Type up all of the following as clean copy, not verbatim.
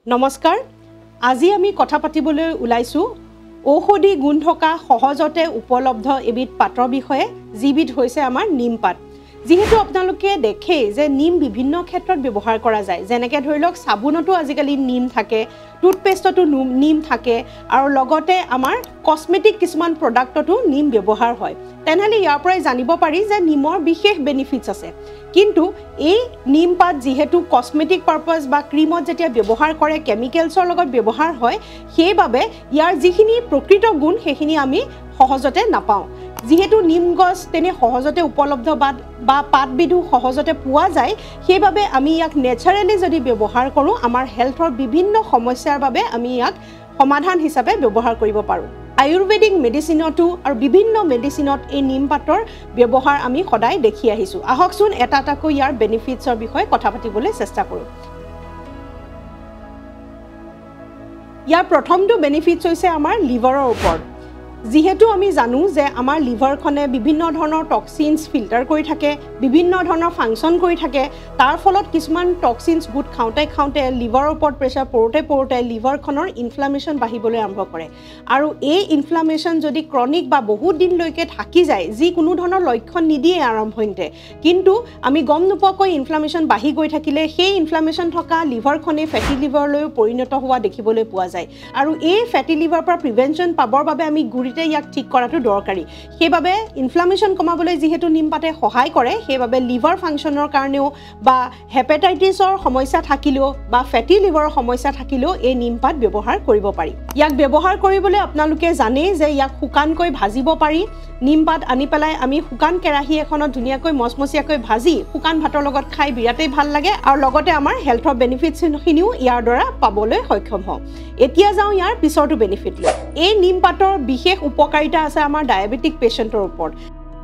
নমস্কাৰ আজি আমি কথা পাতিবলৈ ওলাইছো ঔষধি গুণ থকা সহজতে উপলব্ধ এবিধ পাতৰ বিষয়ে যিবিধ হৈছে আমাৰ নিম পাত যেহেতু আপোনালোকে দেখে যে নিম বিভিন্ন ক্ষেত্ৰত ব্যৱহাৰ কৰা যায় যেনেকৈ ধৰি লওক সাবুনতো আজিকালি নিম থাকে টুথপেষ্টতো নিম থাকে আৰু লগতে আমাৰ কসমেটিক কিছুমান প্ৰডাক্টতো নিম ব্যৱহাৰ হয় তেনেহলে ইয়াৰ পৰাই জানিব পাৰি যে নিমৰ বিশেষ বেনিফিটস আছে কিন্তু এই নিম পাত যেহেতু কসমেটিক পারপাস বা ক্রিমত যেতিয়া ব্যৱহাৰ কৰে কেমিক্যালছৰ লগত ব্যৱহাৰ হয় সেইবাবে ইয়াৰ যিখিনি প্ৰকৃত গুণ সেইখিনি আমি সহজতে নাপাওঁ যেহেতু নিম গছ তেনে সহজতে উপলব্ধ বা পাতবিধু সহজতে পোৱা যায় সেইবাবে আমি ইয়াক নেচাৰেলি যদি ব্যৱহাৰ কৰোঁ আমাৰ হেলথৰ বিভিন্ন সমস্যাৰ বাবে আমি ইয়াক সমাধান হিচাপে ব্যৱহাৰ কৰিব পাৰোঁ আয়ুৰ্বেদিক মেডিচিনতো আৰু বিভিন্ন মেডিচিনত এই নিম পাতৰ ব্যৱহাৰ আমি সদায় দেখি আহিছো আহকচোন এটা এটাকৈ ইয়াৰ বেনিফিটছৰ বিষয়ে কথা পাতিবলৈ চেষ্টা কৰোঁ ইয়াৰ প্ৰথমটো বেনিফিটছ হৈছে আমাৰ লিভাৰৰ ওপৰত যেহেতু আমি জানো যে আমাৰ লিভাৰখনে বিভিন্ন ধৰণৰ টক্সিনছ ফিল্টাৰ কৰি থাকে বিভিন্ন ধৰণৰ ফাংচন কৰি থাকে তাৰ ফলত কিছুমান টক্সিনছ গুড খাওঁতে লিভাৰৰ ওপৰত প্ৰেছাৰ পৰোতে লিভাৰখনৰ ইনফ্লামেশ্যন বাঢ়িবলৈ আৰম্ভ কৰে আৰু এই ইনফ্লামেশ্যন যদি ক্ৰনিক বা বহুত দিনলৈকে থাকি যায় যি কোনো ধৰণৰ লক্ষণ নিদিয়ে আৰম্ভণিতে কিন্তু আমি গম নোপোৱাকৈ ইনফ্লামেশ্যন বাঢ়ি গৈ থাকিলে সেই ইনফ্লামেশ্যন থকা লিভাৰখনে ফেটি লিভাৰলৈ পৰিণত হোৱা দেখিবলৈ পোৱা যায় আৰু এই ফেটি লিভাৰৰ পৰা প্ৰিভেনশ্যন পাবৰ বাবে আমি ইয়াক ঠিক কৰাটো দৰকাৰী সেইবাবে ইনফ্লামেশ্যন কমাবলৈ যেহেতু নিম পাতে সহায় কৰে সেইবাবে লিভাৰ ফাংচনৰ কাৰণেও বা হেপাটাইটিছৰ সমস্যা থাকিলেও বা ফেটি লিভাৰৰ সমস্যা থাকিলেও এই নিম পাত ব্যৱহাৰ কৰিব পাৰি ইয়াক ব্যৱহাৰ কৰিবলৈ আপোনালোকে জানে যে ইয়াক শুকানকৈ ভাজিব পাৰি নিম পাত আনি পেলাই আমি শুকান কেৰাহী এখনত ধুনীয়াকৈ মচমচীয়াকৈ ভাজি শুকান ভাতৰ লগত খাই বিৰাটেই ভাল লাগে আৰু লগতে আমাৰ হেলথৰ বেনিফিটছখিনিও ইয়াৰ দ্বাৰা পাবলৈ সক্ষম হওঁ এতিয়া যাওঁ ইয়াৰ পিছৰটো বেনিফিট লৈ এই নিম পাতৰ বিশেষ উপকাৰিতা আছে আমাৰ ডায়াবেটিক পেশেন্টৰ ওপৰত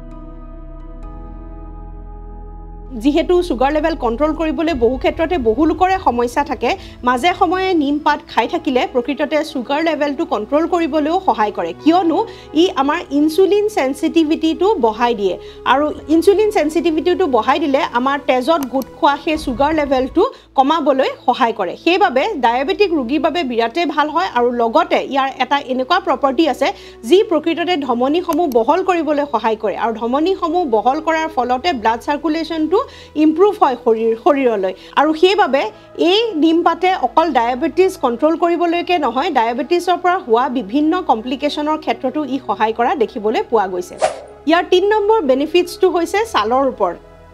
যেহেতু সুগাৰ লেভেল কন্ট্ৰোল কৰিবলৈ বহু ক্ষেত্ৰতে বহু লোকৰে সমস্যা থাকে মাজে সময়ে নিম পাত খাই থাকিলে প্ৰকৃততে সুগাৰ লেভেলটো কন্ট্ৰোল কৰিবলৈও সহায় কৰে কিয়নো ই আমাৰ ইনসুলিন সেনসিটিভিটিটো বঢ়াই দিয়ে আৰু ইনসুলিন সেনসিটিভিটিটো বঢ়াই দিলে আমাৰ তেজত গুড খোৱা সেই সুগাৰ লেভেলটো কমাবলৈ সহায় কৰে সেইবাবে ডায়াবেটিক ৰোগীৰ বাবে বিৰাটে ভাল হয় আৰু লগতে ইয়াৰ এটা এনেকুৱা প্ৰপাৰ্টি আছে যি প্ৰকৃততে ধমনীসমূহ বহল কৰিবলৈ সহায় কৰে আৰু ধমনীসমূহ বহল কৰাৰ ফলতে ব্লাড সাৰ্কুলেশনটো ইমপ্ৰুভ হয় শৰীৰলৈ আৰু সেইবাবে এই নিম পাতে অকল ডায়াবেটিছ কন্ট্ৰোল কৰিবলৈকে নহয় ডায়াবেটিছৰ পৰা হোৱা বিভিন্ন কমপ্লিকেশনৰ ক্ষেত্ৰতো ই সহায় কৰা দেখিবলৈ পোৱা গৈছে ইয়াৰ 3 নম্বৰ বেনিফিটছটো হৈছে ছালৰ ওপৰত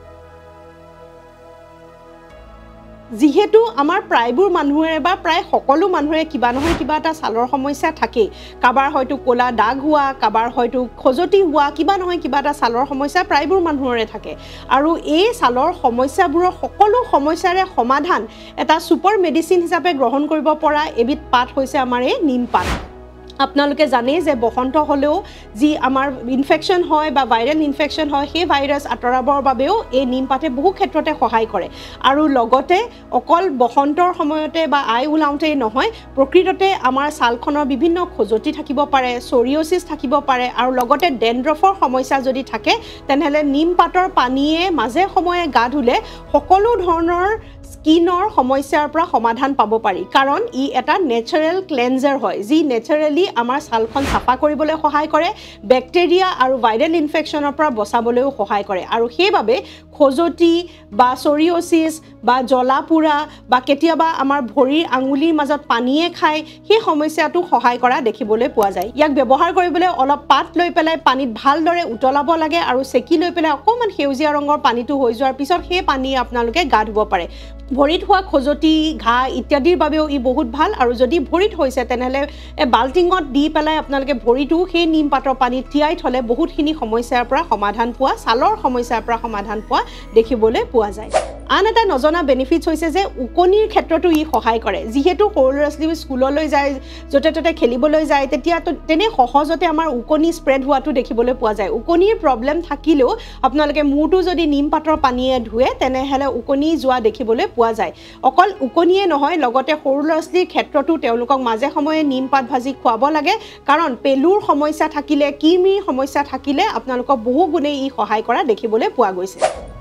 যেহেতু আমাৰ প্ৰায়বোৰ মানুহৰে বা প্ৰায় সকলো মানুহৰে কিবা নহয় কিবা এটা ছালৰ সমস্যা থাকে কাবাৰ হয়তো কোলা দাগ হোৱা কাবাৰ হয়তো খজতি হোৱা কিবা নহয় কিবা এটা ছালৰ সমস্যা প্ৰায়বোৰ মানুহৰে থাকে আৰু এই ছালৰ সমস্যাবোৰৰ সকলো সমস্যাৰে সমাধান এটা সুপাৰ মেডিচিন হিচাপে গ্ৰহণ কৰিব পৰা এবিধ পাত হৈছে আমাৰ এই নিম পাত আপোনালোকে জানে যে বসন্ত হলেও যি আমাৰ ইনফেকশন হয় বা ভাইৰাল ইনফেকশন হয় সেই ভাইৰাছ আঁতৰাবৰ বাবেও এই নিম পাতে বহু ক্ষেত্ৰতে সহায় কৰে আৰু লগতে অকল বসন্তৰ সময়তে বা আই উলাওঁতে নহয় প্ৰকৃততে আমাৰ ছালখনৰ বিভিন্ন খজতি থাকিব পাৰে সৰিয়সিছ থাকিব পাৰে আৰু লগতে ডেন্ড্ৰফৰ সমস্যা যদি থাকে তেনেহলে নিম পাতৰ পানীয়ে মাজে সময়ে গা ধুলে সকলো ধৰণৰ স্কিনৰ সমস্যাৰ পৰা সমাধান পাব পাৰি কাৰণ ই এটা নেচাৰেল ক্লেনজাৰ হয় যি নেচাৰেলি আমাৰ ছালখন সাফা কৰিবলৈ সহায় কৰে বেক্টেৰিয়া আৰু ভাইৰাল ইনফেকশনৰ পৰা বচাবলৈও সহায় কৰে আৰু সেইবাবে খজতি বা সৰিয়সিছ বা জ্বলাপুৰা বা কেতিয়াবা আমাৰ ভৰিৰ আঙুলিৰ মাজত পানীয়ে খায় সেই সমস্যাটো সহায় কৰা দেখিবলৈ পোৱা যায় ইয়াক ব্যৱহাৰ কৰিবলৈ অলপ পাত লৈ পেলাই পানীত ভালদৰে উতলাব লাগে আৰু সেকি লৈ পেলাই অকমান সেউজীয়া ৰঙৰ পানীটো হৈ যোৱাৰ পিছত সেই পানী আপোনালোকে গা ধুব পাৰে ভৰিত হোৱা খজতি ঘা ইত্যাদিৰ বাবেও ই বহুত ভাল আৰু যদি ভৰিত হৈছে তেনেহলে বাল্টিঙত দি পেলাই আপোনালোকে ভৰিটো সেই নিম পাতৰ পানীত তিয়াই থলে বহুতখিনি সমস্যাৰ পৰা সমাধান পোৱা ছালৰ সমস্যাৰ পৰা সমাধান পোৱা দেখিবলৈ পোৱা যায় আন এটা নজনা বেনিফিটছ হৈছে যে উকনিৰ ক্ষেত্ৰতো ই সহায় কৰে যেহেতু সৰু ল'ৰা-ছোৱালী স্কুললৈ যায় যতে ততে খেলিবলৈ যায় তেতিয়া তেনে সহজতে আমাৰ উকনি স্প্ৰেড হোৱাটো দেখিবলৈ পোৱা যায় উকনিৰ প্ৰবলেম থাকিলেও আপোনালোকে মূৰটো যদি নিম পাতৰ পানীয়ে ধুৱে তেনেহলে উকনি যোৱা দেখিবলৈ পোৱা যায় অকল উকনিয়ে নহয় লগতে সৰু ল'ৰা-ছোৱালীৰ ক্ষেত্ৰতো তেওঁলোকক মাজে সময়ে নিম পাত ভাজি খুৱাব লাগে কাৰণ পেলুৰ সমস্যা থাকিলে কিমিৰ সমস্যা থাকিলে আপোনালোকক বহু গুণে ই সহায় কৰা দেখিবলৈ পোৱা গৈছে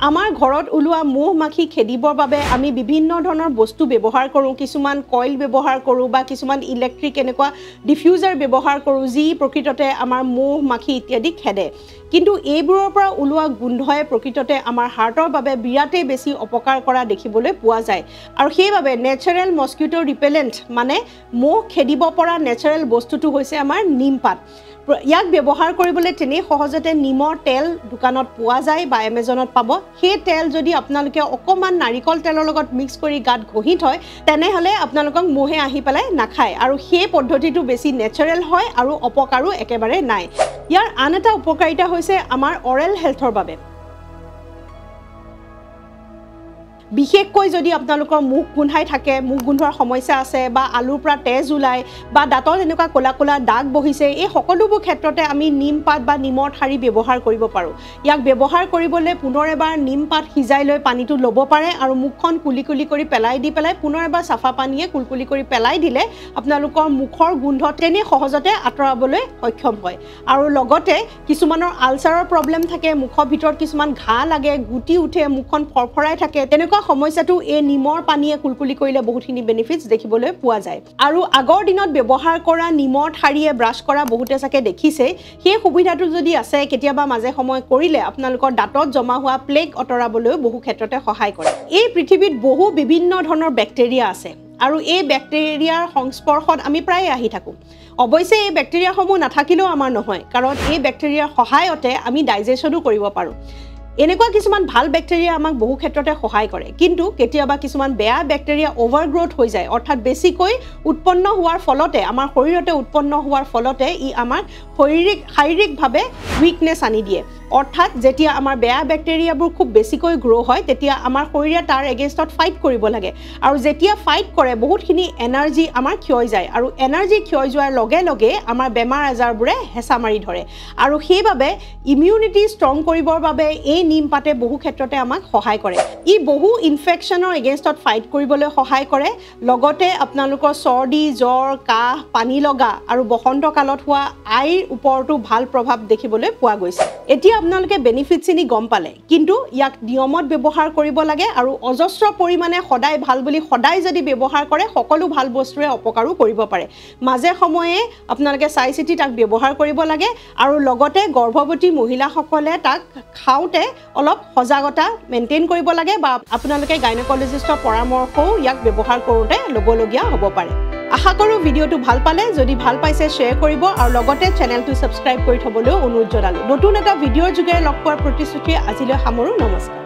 আমাৰ ঘৰত ওলোৱা মহ মাখি খেদিবৰ বাবে আমি বিভিন্ন ধৰণৰ বস্তু ব্যৱহাৰ কৰোঁ কিছুমান কইল ব্যৱহাৰ কৰোঁ বা কিছুমান ইলেক্ট্ৰিক এনেকুৱা ডিফিউজাৰ ব্যৱহাৰ কৰোঁ যি প্ৰকৃততে আমাৰ মহ মাখি ইত্যাদি খেদে কিন্তু এইবোৰৰ পৰা ওলোৱা গোন্ধই প্ৰকৃততে আমাৰ হাৰ্টৰ বাবে বিৰাটেই বেছি অপকাৰ কৰা দেখিবলৈ পোৱা যায় আৰু সেইবাবে নেচাৰেল মস্কিটো ৰিপেলেণ্ট মানে মহ খেদিব পৰা নেচাৰেল বস্তুটো হৈছে আমাৰ নিমপাত ইয়াক ব্যৱহাৰ কৰিবলৈ তেনে সহজতে নিমৰ তেল দোকানত পোৱা যায় বা এমাজনত পাব সেই তেল যদি আপোনালোকে অকমান নাৰিকল তেলৰ লগত মিক্স কৰি গাত ঘঁহি থয় তেনেহলে আপোনালোকক মহে আহি পেলাই নাখায় আৰু সেই পদ্ধতিটো বেছি নেচাৰেল হয় আৰু অপকাৰো একেবাৰে নাই ইয়াৰ আন এটা উপকাৰিতা হৈছে আমাৰ অৰেল হেলথৰ বাবে বিশেষকৈ যদি আপোনালোকৰ মুখ গোন্ধাই থাকে মুখ গোন্ধৰ সমস্যা আছে বা আলুৰ পৰা তেজ ওলাই বা দাঁতৰ এনেকুৱা কোলা কোলা দাগ বহিছে এই সকলোবোৰ ক্ষেত্ৰতে আমি নিম পাত বা নিমৰ ঠাৰি ব্যৱহাৰ কৰিব পাৰোঁ ইয়াক ব্যৱহাৰ কৰিবলৈ পুনৰ এবাৰ নিম পাত সিজাই লৈ পানীটো ল'ব পাৰে আৰু মুখখন কুলি কুলি কৰি পেলাই দি পেলাই পুনৰ এবাৰ চাফা পানীয়ে কুলকুলি কৰি পেলাই দিলে আপোনালোকৰ মুখৰ গোন্ধ তেনে সহজতে আঁতৰাবলৈ সক্ষম হয় আৰু লগতে কিছুমানৰ আলচাৰৰ প্ৰব্লেম থাকে মুখৰ ভিতৰত কিছুমান ঘা লাগে গুটি উঠে মুখখন ফৰফৰাই থাকে তেনেকুৱা সমস্যাটো এই নিমৰ পানীয়ে কুলকুলি কৰিলে বহুতখিনি বেনিফিটস দেখিবলৈ পোৱা যায় আৰু আগৰ দিনত ব্যৱহাৰ কৰা নিমৰ ঠাৰিয়ে ব্ৰাছ কৰা বহুতে চাকে দেখিছে সেই সুবিধাটো যদি আছে কেতিয়াবা মাজে সময় কৰিলে আপোনালোকৰ দাঁতত জমা হোৱা প্লেগ অতৰাবলৈ বহু ক্ষেত্ৰতে সহায় কৰে এই পৃথিৱীত বহু বিভিন্ন ধৰণৰ বেক্টেৰিয়া আছে আৰু এই বেক্টেৰিয়াৰ সংস্পৰ্শত আমি প্ৰায় আহি থাকো অৱশ্যে এই বেক্টেৰিয়াসমূহ নাথাকিলেও আমাৰ নহয় কাৰণ এই বেক্টেৰিয়াৰ সহায়তে আমি ডাইজেশ্যনো কৰিব পাৰোঁ এনেকুৱা কিছুমান ভাল বেক্টেৰিয়া আমাক বহু ক্ষেত্ৰতে সহায় কৰে কিন্তু কেতিয়াবা কিছুমান বেয়া বেক্টেৰিয়া ওভাৰগ্ৰোথ হৈ যায় অৰ্থাৎ বেছিকৈ উৎপন্ন হোৱাৰ ফলতে আমাৰ শৰীৰতে উৎপন্ন হোৱাৰ ফলতে ই আমাক শাৰীৰিকভাৱে উইকনেছ আনি দিয়ে অৰ্থাৎ যেতিয়া আমাৰ বেয়া বেক্টেৰিয়াবোৰ খুব বেছিকৈ গ্ৰো হয় তেতিয়া আমাৰ শৰীৰে তাৰ এগেইনষ্টত ফাইট কৰিব লাগে আৰু যেতিয়া ফাইট কৰে বহুতখিনি এনাৰ্জি আমাৰ ক্ষয় যায় আৰু এনাৰ্জি ক্ষয় যোৱাৰ লগে লগে আমাৰ বেমাৰ আজাৰবোৰে হেঁচা মাৰি ধৰে আৰু সেইবাবে ইমিউনিটি ষ্ট্ৰং কৰিবৰ বাবে এই নিম পাতে বহু ক্ষেত্ৰতে আমাক সহায় কৰে ই বহু ইনফেকশ্যনৰ এগেইনষ্টত ফাইট কৰিবলৈ সহায় কৰে লগতে আপোনালোকৰ চৰ্দি জ্বৰ কাহ পানী লগা আৰু বসন্ত কালত হোৱা আইৰ ওপৰতো ভাল প্ৰভাৱ দেখিবলৈ পোৱা গৈছে এতিয়া আপোনালোকে বেনিফিটছখিনি গম পালে কিন্তু ইয়াক নিয়মত ব্যৱহাৰ কৰিব লাগে আৰু অজস্ৰ পৰিমাণে সদায় ভাল বুলি সদায় যদি ব্যৱহাৰ কৰে সকলো ভাল বস্তুৰে অপকাৰো কৰিব পাৰে মাজে সময়ে আপোনালোকে চাই চিতি তাক ব্যৱহাৰ কৰিব লাগে আৰু লগতে গৰ্ভৱতী মহিলাসকলে তাক খাওঁতে অলপ সজাগতা মেইনটেইন কৰিব লাগে বা আপোনালোকে গাইনকলজিষ্টৰ পৰামৰ্শও ইয়াক ব্যৱহাৰ কৰোঁতে ল'বলগীয়া হ'ব পাৰে আশা কৰোঁ ভিডিঅ'টো ভাল পালে যদি ভাল পাইছে শ্বেয়াৰ কৰিব আৰু লগতে চেনেলটো ছাবস্ক্ৰাইব কৰি থ'বলৈ অনুৰোধ জনালোঁ নতুন এটা ভিডিঅ'ৰ যোগেৰে লগ পোৱাৰ প্ৰতিশ্ৰুতি আজিলৈ সামৰোঁ নমস্কাৰ